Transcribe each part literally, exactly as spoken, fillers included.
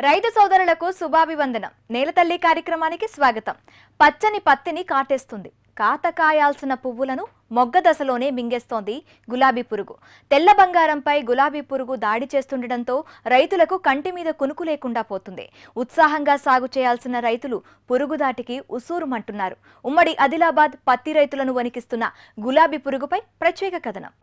రైతు సోదరులకు శుభాభివందనం. నేలతల్లి కార్యక్రమానికి స్వాగతం. పచ్చని పత్తిని కాటేస్తుంది. కాత కాయాల్సిన పువ్వులను మొగ్గ దశలోనే మింగేస్తోంది గులాబీ పురుగు. తెల్ల బంగారంపై గులాబీ పురుగు దాడి చేస్తుండటంతో రైతులకు కంటి మీద కునుకు లేకుండా పోతుంది. ఉత్సాహంగా సాగు చేయాల్సిన రైతులు పురుగు దాటికి ఉసూరుమంటున్నారు. ఉమ్మడి ఆదిలాబాద్ పత్తి రైతులను వణికిస్తున్న గులాబీ పురుగుపై ప్రత్యేక కథనం.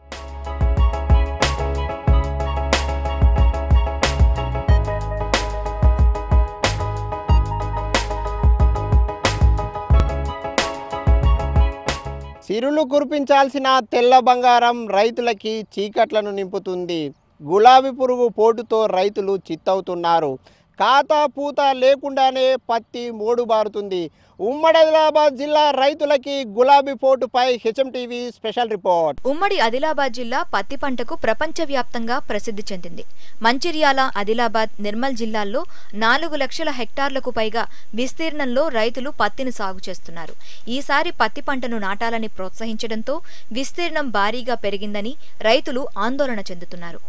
సిరులు కురిపించాల్సిన తెల్ల బంగారం రైతులకి చీకట్లను నింపుతుంది. గులాబీ పురుగు పోటుతో రైతులు చిత్తవుతున్నారు. ఖాతా పూత లేకుండానే పత్తి మోడుబారుతుంది. ఉమ్మడి ఆదిలాబాద్ జిల్లా రైతులకి గులాబీ పోటుపై హెచ్ఎంటీవీ స్పెషల్ రిపోర్ట్. ఉమ్మడి ఆదిలాబాద్ జిల్లా పత్తి పంటకు ప్రపంచవ్యాప్తంగా ప్రసిద్ధి చెందింది. మంచిర్యాల, ఆదిలాబాద్, నిర్మల్ జిల్లాల్లో నాలుగు లక్షల హెక్టార్లకు పైగా విస్తీర్ణంలో రైతులు పత్తిని సాగు చేస్తున్నారు. ఈసారి పత్తి పంటను నాటాలని ప్రోత్సహించడంతో విస్తీర్ణం భారీగా పెరిగిందని రైతులు ఆందోళన చెందుతున్నారు.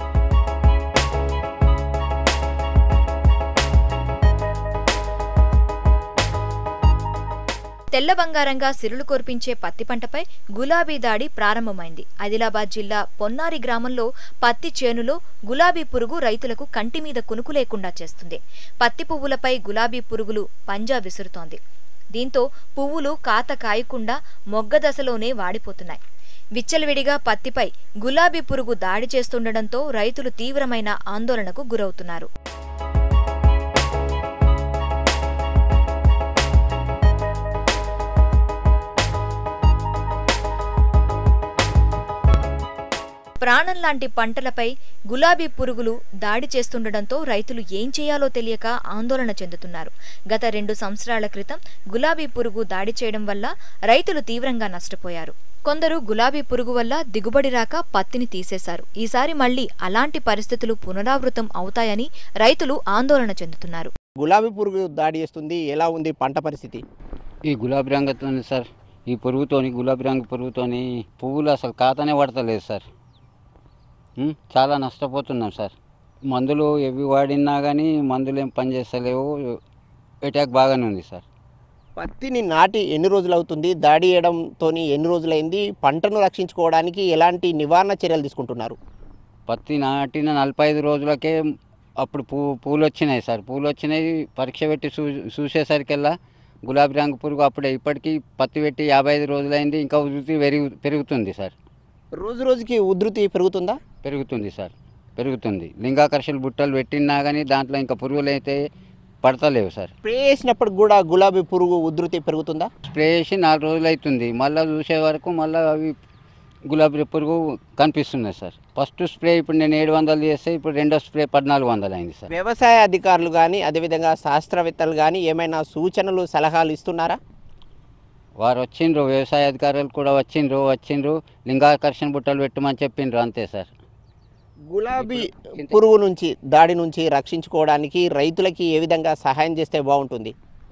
తెల్ల బంగారంగా సిరులు కురిపించే పత్తి పంటపై గులాబీ దాడి ప్రారంభమైంది. ఆదిలాబాద్ జిల్లా పొన్నారి గ్రామంలో పత్తి చేనులో గులాబీ పురుగు రైతులకు కంటి మీద కునుకు లేకుండా చేస్తుంది. పత్తి పువ్వులపై గులాబీ పురుగులు పంజా విసురుతోంది. దీంతో పువ్వులు కాత కాయకుండా మొగ్గ దశలోనే వాడిపోతున్నాయి. విచ్చలవిడిగా పత్తిపై గులాబీ పురుగు దాడి చేస్తుండటంతో రైతులు తీవ్రమైన ఆందోళనకు గురవుతున్నారు. ప్రాణం లాంటి పంటలపై గులాబీ పురుగులు దాడి చేస్తుండటంతో రైతులు ఏం చేయాలో తెలియక ఆందోళన చెందుతున్నారు. గత రెండు సంవత్సరాల క్రితం గులాబీ పురుగు దాడి చేయడం వల్ల రైతులు తీవ్రంగా నష్టపోయారు. కొందరు గులాబీ పురుగు వల్ల దిగుబడి రాక పత్తిని తీసేశారు. ఈసారి మళ్లీ అలాంటి పరిస్థితులు పునరావృతం అవుతాయని రైతులు ఆందోళన చెందుతున్నారు. గులాబీ పురుగు దాడి చేస్తుంది. ఎలా ఉంది పంట పరిస్థితి? ఈ గులాబీ రంగుతోని సార్, ఈ పురుగుతోని గులాబీ రంగు పురుగుతోని పువ్వులు అసలు ఖాతానే పడతలేదు సార్. చాలా నష్టపోతున్నాం సార్. మందులు ఎవి వాడినా కానీ మందులు ఏం పనిచేస్తలేవు. అటాక్ బాగానే ఉంది సార్. పత్తిని నాటి ఎన్ని రోజులు అవుతుంది? దాడి చేయడంతో ఎన్ని రోజులైంది? పంటను రక్షించుకోవడానికి ఎలాంటి నివారణ చర్యలు తీసుకుంటున్నారు? పత్తి నాటిన నలభై ఐదు రోజులకే అప్పుడు పూ పూలు వచ్చినాయి సార్. పూలు వచ్చినాయి. పరీక్ష పెట్టి చూ చూసేసరికల్లా గులాబీ రంగు పురుగు అప్పుడే ఇప్పటికీ పత్తి పెట్టి యాభై ఐదు రోజులైంది. ఇంకా ఉధృతి పెరుగు పెరుగుతుంది సార్. రోజు రోజుకి ఉధృతి పెరుగుతుందా? పెరుగుతుంది సార్, పెరుగుతుంది. లింగాకర్షణ బుట్టలు పెట్టినా కానీ దాంట్లో ఇంకా పురుగులు అయితే పడతలేవు సార్. స్ప్రే చేసినప్పుడు కూడా గులాబీ పురుగు ఉధృతి పెరుగుతుందా? స్ప్రే చేసి నాలుగు రోజులు అవుతుంది. మళ్ళీ చూసే వరకు మళ్ళీ అవి గులాబీ పురుగు కనిపిస్తున్నాయి సార్. ఫస్ట్ స్ప్రే ఇప్పుడు నేను ఏడు వందలు చేస్తే ఇప్పుడు రెండో స్ప్రే పద్నాలుగు వందలు అయింది సార్. వ్యవసాయ అధికారులు కానీ అదేవిధంగా శాస్త్రవేత్తలు కానీ ఏమైనా సూచనలు సలహాలు ఇస్తున్నారా? వారు వచ్చిండ్రు, వ్యవసాయ అధికారులు కూడా వచ్చిండ్రు వచ్చిండ్రు లింగాకర్షణ బుట్టలు పెట్టమని చెప్పిండ్రు, అంతే సార్. గులాబీ పురుగు నుంచి దాడి నుంచి రక్షించుకోవడానికి రైతులకి ఏ విధంగా సహాయం చేస్తే బాగుంటుంది?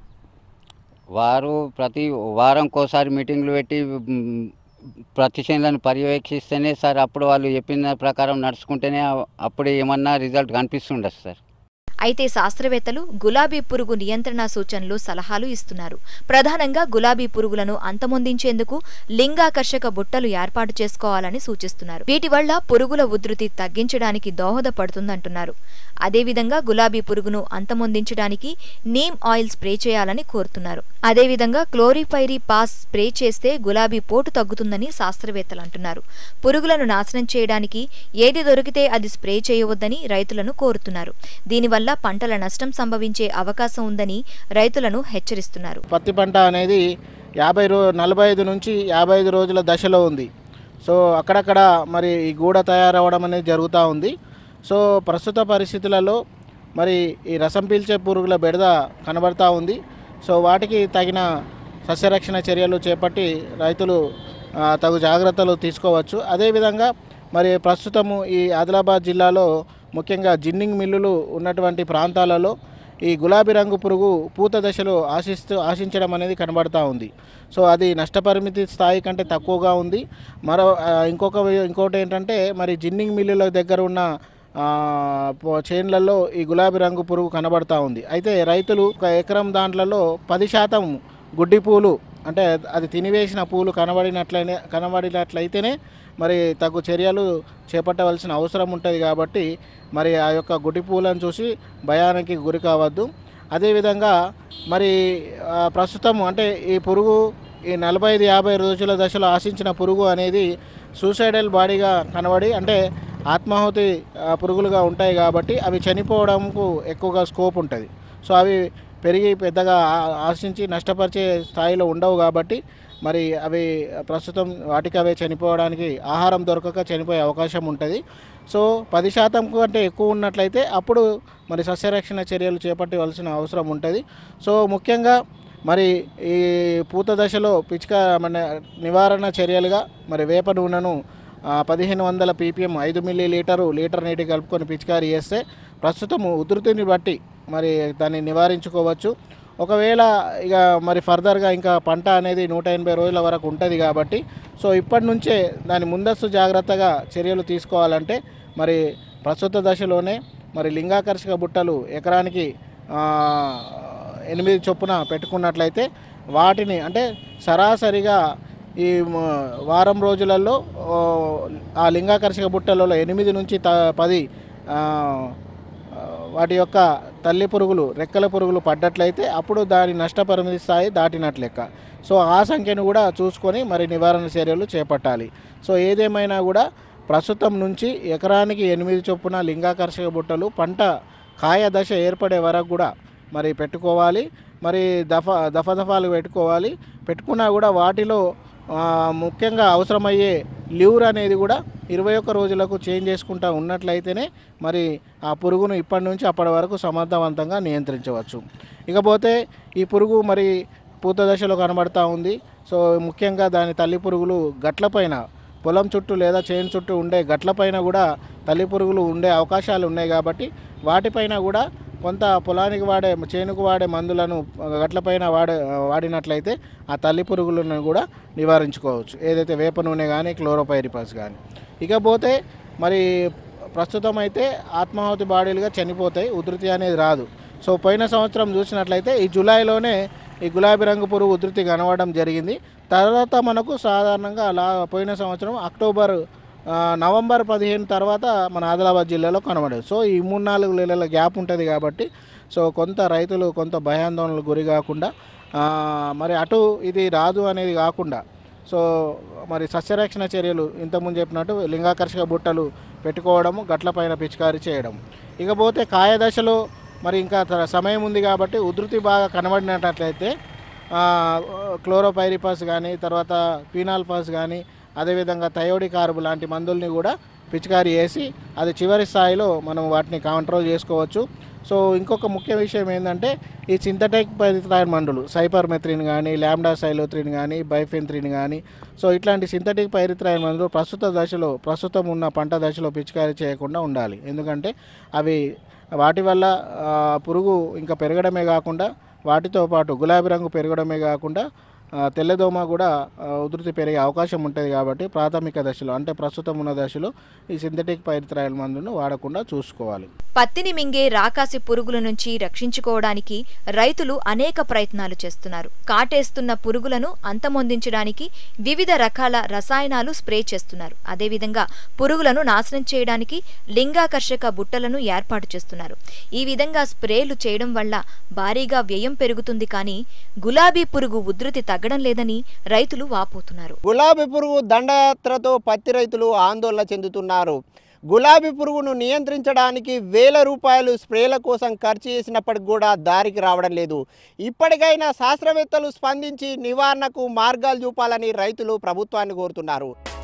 వారు ప్రతి వారంకోసారి మీటింగ్లు పెట్టి ప్రతి చేనులను పర్యవేక్షిస్తేనే సార్, అప్పుడు వాళ్ళు చెప్పిన ప్రకారం నడుచుకుంటేనే అప్పుడు ఏమన్నా రిజల్ట్ కనిపిస్తుండదు సార్. అయితే శాస్త్రవేత్తలు గులాబీ పురుగు నియంత్రణ సూచనలు, సలహాలు ఇస్తున్నారు. ప్రధానంగా గులాబీ పురుగులను అంతమొందించేందుకు లింగాకర్షక బుట్టలు ఏర్పాటు చేసుకోవాలని సూచిస్తున్నారు. వీటి వల్ల పురుగుల ఉధృతి తగ్గించడానికి దోహదపడుతుందంటున్నారు. అదేవిధంగా గులాబీ పురుగును అంతమొందించడానికి నీమ్ ఆయిల్ స్ప్రే చేయాలని కోరుతున్నారు. అదేవిధంగా క్లోరిపైరీ పాస్ స్ప్రే చేస్తే గులాబీ పోటు తగ్గుతుందని శాస్త్రవేత్తలు అంటున్నారు. పురుగులను నాశనం చేయడానికి ఏది దొరికితే అది స్ప్రే చేయవద్దని రైతులను కోరుతున్నారు. దీనివల్ల పంటల నష్టం సంభవించే అవకాశం ఉందని రైతులను హెచ్చరిస్తున్నారు. పత్తి పంట అనేది యాభై రో నలభై ఐదు నుంచి యాభై ఐదు రోజుల దశలో ఉంది. సో అక్కడక్కడ మరి ఈ గూడ తయారవడం అనేది జరుగుతూ ఉంది. సో ప్రస్తుత పరిస్థితులలో మరి ఈ రసం పీల్చే పురుగుల బెడద కనబడతా ఉంది. సో వాటికి తగిన సస్యరక్షణ చర్యలు చేపట్టి రైతులు తగు జాగ్రత్తలు తీసుకోవచ్చు. అదేవిధంగా మరి ప్రస్తుతము ఈ ఆదిలాబాద్ జిల్లాలో ముఖ్యంగా జిన్నింగ్ మిల్లులు ఉన్నటువంటి ప్రాంతాలలో ఈ గులాబీ రంగు పురుగు పూత దశలో ఆశిస్తూ ఆశించడం అనేది కనబడతా ఉంది. సో అది నష్టపరిమితి స్థాయి కంటే తక్కువగా ఉంది. మరో ఇంకొక ఇంకోటి ఏంటంటే మరి జిన్నింగ్ మిల్లుల దగ్గర ఉన్న చేన్లలో ఈ గులాబీ రంగు పురుగు కనబడతా ఉంది. అయితే రైతులు ఒక ఎకరం దాంట్లలో పది శాతం గుడ్డి పూలు అంటే అది తినివేసిన పూలు కనబడినట్లయితే కనబడినట్లయితేనే మరి తగు చర్యలు చేపట్టవలసిన అవసరం ఉంటుంది. కాబట్టి మరి ఆ యొక్క గుడ్డి పూలను చూసి భయానికి గురి కావద్దు. అదేవిధంగా మరి ప్రస్తుతం అంటే ఈ పురుగు ఈ నలభై ఐదు యాభై రోజుల దశలో ఆశించిన పురుగు అనేది సూసైడల్ బాడీగా కనబడి అంటే ఆత్మాహుతి పురుగులుగా ఉంటాయి. కాబట్టి అవి చనిపోవడంకు ఎక్కువగా స్కోప్ ఉంటుంది. సో అవి పెరిగి పెద్దగా ఆశించి నష్టపరిచే స్థాయిలో ఉండవు. కాబట్టి మరి అవి ప్రస్తుతం వాటికి అవే చనిపోవడానికి ఆహారం దొరకక చనిపోయే అవకాశం ఉంటుంది. సో పది శాతం కంటే ఎక్కువ ఉన్నట్లయితే అప్పుడు మరి సస్యరక్షణ చర్యలు చేపట్టవలసిన అవసరం ఉంటుంది. సో ముఖ్యంగా మరి ఈ పూత దశలో పిచిక మన నివారణ చర్యలుగా మరి వేప నూనెను పదిహేను వందల పీపీఎం ఐదు మిల్లీ లీటరు లీటర్ నీటి కలుపుకొని పిచికారీ చేస్తే ప్రస్తుతం ఉధృతిని బట్టి మరి దాన్ని నివారించుకోవచ్చు. ఒకవేళ ఇక మరి ఫర్దర్గా ఇంకా పంట అనేది నూట ఎనభై రోజుల వరకు ఉంటుంది. కాబట్టి సో ఇప్పటి నుంచే దాని ముందస్తు జాగ్రత్తగా చర్యలు తీసుకోవాలంటే మరి ప్రస్తుత దశలోనే మరి లింగాకర్షక బుట్టలు ఎకరానికి ఎనిమిది చొప్పున పెట్టుకున్నట్లయితే వాటిని అంటే సరాసరిగా ఈ వారం రోజులలో ఆ లింగాకర్షక బుట్టలలో ఎనిమిది నుంచి త పది వాటి యొక్క తల్లి పురుగులు రెక్కల పురుగులు పడ్డట్లయితే అప్పుడు దాని నష్టపరిమితి స్థాయి దాటినట్లు లెక్క. సో ఆ సంఖ్యను కూడా చూసుకొని మరి నివారణ చర్యలు చేపట్టాలి. సో ఏదేమైనా కూడా ప్రస్తుతం నుంచి ఎకరానికి ఎనిమిది చొప్పున లింగాకర్షక బుట్టలు పంట కాయ దశ ఏర్పడే వరకు కూడా మరి పెట్టుకోవాలి. మరి దఫ దఫ దఫాలు పెట్టుకోవాలి. పెట్టుకున్నా కూడా వాటిలో ముఖ్యంగా అవసరమయ్యే ల్యూర్ అనేది కూడా ఇరవై ఒక్క రోజులకు చేంజ్ చేసుకుంటూ ఉన్నట్లయితేనే మరి ఆ పురుగును ఇప్పటి నుంచి అప్పటి వరకు సమర్థవంతంగా నియంత్రించవచ్చు. ఇకపోతే ఈ పురుగు మరి పూత దశలో కనబడతా ఉంది. సో ముఖ్యంగా దాని తల్లి పురుగులు గట్లపైన పొలం చుట్టూ లేదా చేను చుట్టూ ఉండే గట్లపైన కూడా తల్లి పురుగులు ఉండే అవకాశాలు ఉన్నాయి. కాబట్టి వాటిపైన కూడా కొంత పొలానికి వాడే చేనుకు వాడే మందులను గట్లపైన వాడే వాడినట్లయితే ఆ తల్లి పురుగులను కూడా నివారించుకోవచ్చు. ఏదైతే వేప నూనె కానీ క్లోరోపైరిపాస్ కానీ. ఇకపోతే మరి ప్రస్తుతం అయితే ఆత్మాహుతి బాడీలుగా చనిపోతాయి, ఉధృతి అనేది రాదు. సో పోయిన సంవత్సరం చూసినట్లయితే ఈ జూలైలోనే ఈ గులాబీ రంగు పురుగు ఉధృతి కనబడడం జరిగింది. తర్వాత మనకు సాధారణంగా అలా పోయిన సంవత్సరం అక్టోబర్ నవంబర్ పదిహేను తర్వాత మన ఆదిలాబాద్ జిల్లాలో కనబడదు. సో ఈ మూడు నాలుగు నెలల గ్యాప్ ఉంటుంది. కాబట్టి సో కొంత రైతులు కొంత భయాందోళనకు గురి కాకుండా మరి అటు ఇది రాదు అనేది కాకుండా సో మరి సస్యరక్షణ చర్యలు ఇంతకుముందు చెప్పినట్టు లింగాకర్షక బుట్టలు పెట్టుకోవడము, గట్లపైన పిచికారీ చేయడం. ఇకపోతే కాయ దశలో మరి ఇంకా సమయం ఉంది కాబట్టి ఉధృతి బాగా కనబడినట్లయితే క్లోరోపైరిపాస్ కానీ తర్వాత క్వినాల్పాస్ కానీ అదేవిధంగా థయోడి కార్బ్ లాంటి మందుల్ని కూడా పిచికారీ చేసి అది చివరి స్థాయిలో మనం వాటిని కంట్రోల్ చేసుకోవచ్చు. సో ఇంకొక ముఖ్య విషయం ఏంటంటే ఈ సింథటిక్ పైరిథ్రాయిడ్ మందులు సైపర్మెథ్రిన్ కానీ ల్యాండా సైలోథ్రిన్ కానీ బైఫెన్థ్రిన్ కానీ సో ఇట్లాంటి సింథటిక్ పైరిథ్రాయిడ్ మందులు ప్రస్తుత దశలో ప్రస్తుతం ఉన్న పంట దశలో పిచికారీ చేయకుండా ఉండాలి. ఎందుకంటే అవి వాటి వల్ల పురుగు ఇంకా పెరగడమే కాకుండా వాటితో పాటు గులాబీ రంగు పెరగడమే కాకుండా తెల్లదోమ కూడా ఉధృతి పెరిగే అవకాశం ఉంటుంది. కాబట్టి ప్రాథమిక దశలో అంటే ప్రస్తుతం ఉన్న దశలో ఈ సింథటిక్ పైరిథ్రాయిడ్ మందును వాడకుండా చూసుకోవాలి. పత్తిని మింగే రాకాసి పురుగుల నుంచి రక్షించుకోవడానికి రైతులు అనేక ప్రయత్నాలు చేస్తున్నారు. కాటేస్తున్న పురుగులను అంతమొందించడానికి వివిధ రకాల రసాయనాలు స్ప్రే చేస్తున్నారు. అదేవిధంగా పురుగులను నాశనం చేయడానికి లింగాకర్షక బుట్టలను ఏర్పాటు చేస్తున్నారు. ఈ విధంగా స్ప్రేలు చేయడం వల్ల భారీగా వ్యయం పెరుగుతుంది. కానీ గులాబీ పురుగు ఉధృతి తగ్గడం లేదని రైతులు వాపోతున్నారు. గులాబీ పురుగు దండయాత్రతో పత్తి రైతులు ఆందోళన చెందుతున్నారు. గులాబీ పురుగును నియంత్రించడానికి వేల రూపాయలు స్ప్రేల కోసం ఖర్చు చేసినప్పటికి కూడా దారికి రావడం లేదు. ఇప్పటికైనా శాస్త్రవేత్తలు స్పందించి నివారణకు మార్గాలు చూపాలని రైతులు ప్రభుత్వాన్ని కోరుతున్నారు.